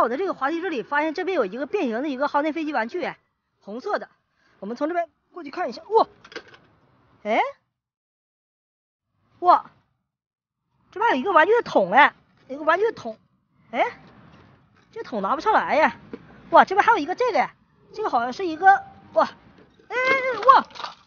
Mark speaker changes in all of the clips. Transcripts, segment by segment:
Speaker 1: 我的这个滑梯这里发现这边有一个变形的一个航天飞机玩具，哎，红色的。我们从这边过去看一下，哇，哎，哇，这边有一个玩具的桶，哎，有个玩具的桶，哎，这桶拿不上来呀。哇，这边还有一个这个，这个好像是一个，哇，哎，哇，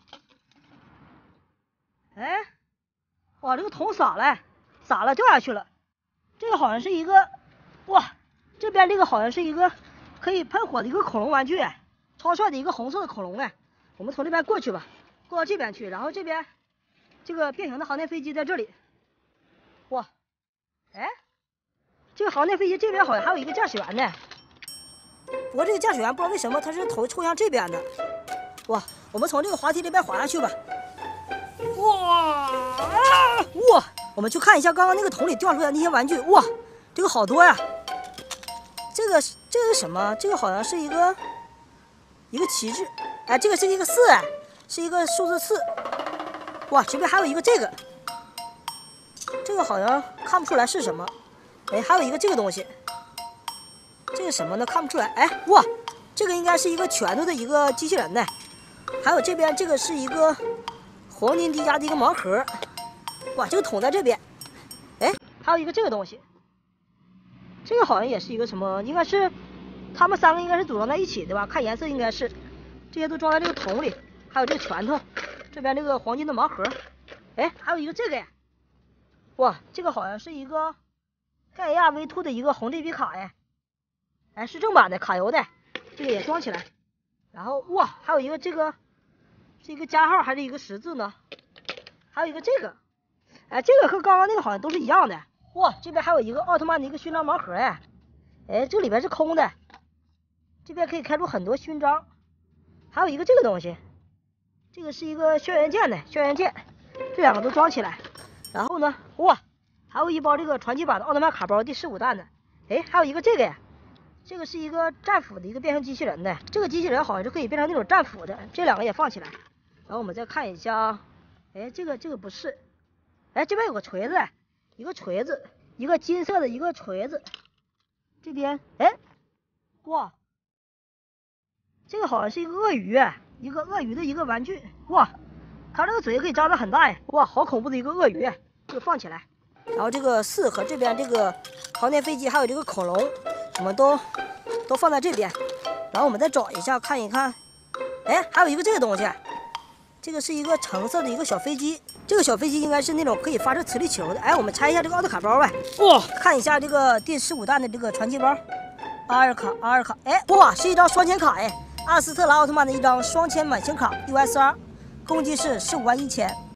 Speaker 1: 哎，哇，这个桶洒了，掉下去了。这个好像是一个，哇，这边这个好像是一个可以喷火的一个恐龙玩具，超帅的一个红色的恐龙，哎，我们从这边过去吧，过到这边去，然后这边这个变形的航天飞机在这里，哇，哎，这个航天飞机这边好像还有一个驾驶员呢，不过这个驾驶员不知道为什么他是头冲向这边的，哇，我们从这个滑梯这边滑下去吧，哇，哇，我们去看一下刚刚那个桶里掉出来的那些玩具，哇，这个好多呀，这个是什么？这个好像是一个旗帜，哎，这个是一个4，哎，是一个数字4，哇，这边还有一个这个好像看不出来是什么，哎，还有一个这个东西，这个什么呢？看不出来，哎，哇，这个应该是一个拳头的一个机器人呢，还有这边这个是一个黄金迪迦的一个盲盒，哇，这个桶在这边，哎，还有一个这个东西，这个好像也是一个什么，应该是他们3个应该是组装在一起的吧？看颜色应该是，这些都装在这个桶里，还有这个拳头，这边这个黄金的盲盒，哎，还有一个这个呀，哇，这个好像是一个盖亚 V2 的一个红 GB 卡呀，哎，是正版的卡邮的，这个也装起来，然后哇，还有一个这个是一个加号还是一个十字呢？还有一个这个，哎，这个和刚刚那个好像都是一样的。哇，这边还有一个奥特曼的一个勋章盲盒，哎，哎，这里边是空的，这边可以开出很多勋章。还有一个这个东西，这个是一个轩辕剑的轩辕剑，这2个都装起来。然后呢，哇，还有一包这个传奇版的奥特曼卡包第15弹的，哎，还有一个这个呀，这个是一个战斧的一个变形机器人的，这个机器人好像是可以变成那种战斧的，这2个也放起来。然后我们再看一下，哎，这个不是，哎，这边有个锤子，一个锤子，一个金色的一个锤子，这边，哎，哇，这个好像是一个鳄鱼，一个鳄鱼的一个玩具，哇，它这个嘴可以张得很大呀，哇，好恐怖的一个鳄鱼，这个放起来。然后这个4和这边这个航天飞机还有这个恐龙，我们都放在这边。然后我们再找一下看一看，哎，还有一个这个东西，这个是一个橙色的一个小飞机，这个小飞机应该是那种可以发射磁力球的。哎，我们拆一下这个奥特卡包呗，哇，看一下这个第15弹的这个传奇包，阿尔卡，哎，哇，是一张双签卡，哎，阿斯特拉奥特曼的一张双签满星卡 US2，攻击是151000，